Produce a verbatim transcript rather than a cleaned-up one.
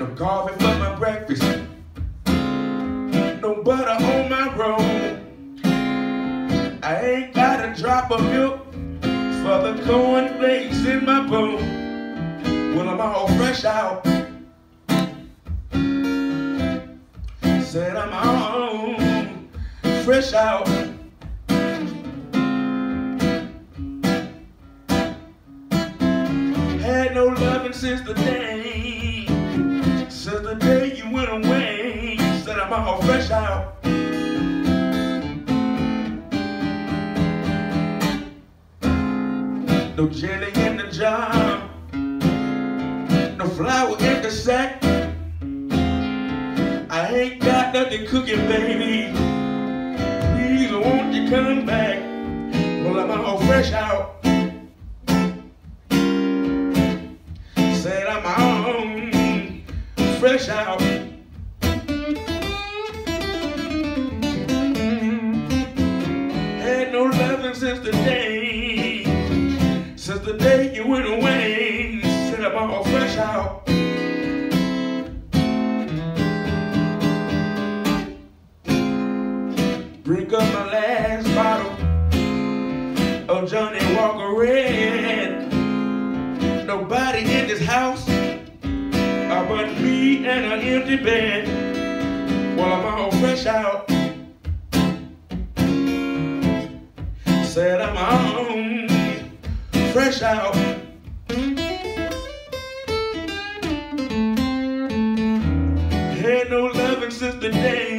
no coffee for my breakfast, no butter on my roll. I ain't got a drop of milk for the corn flakes in my bowl. Well, I'm all fresh out. Said I'm all fresh out. Had no lovin' since the day, since the day you went away. Said I'm all fresh out. No jelly in the jar, no flour in the sack. I ain't got nothing cooking, baby. Please, won't you come back? Well, I'm all fresh out. Said I'm all fresh out. Had no loving since the day, since the day you went away. Said I'm all fresh out. Drink up my last bottle of Johnnie Walker Red. Nobody in this house but me and an empty bed. Well, I'm all fresh out. Said I'm all fresh out. Had no loving since the day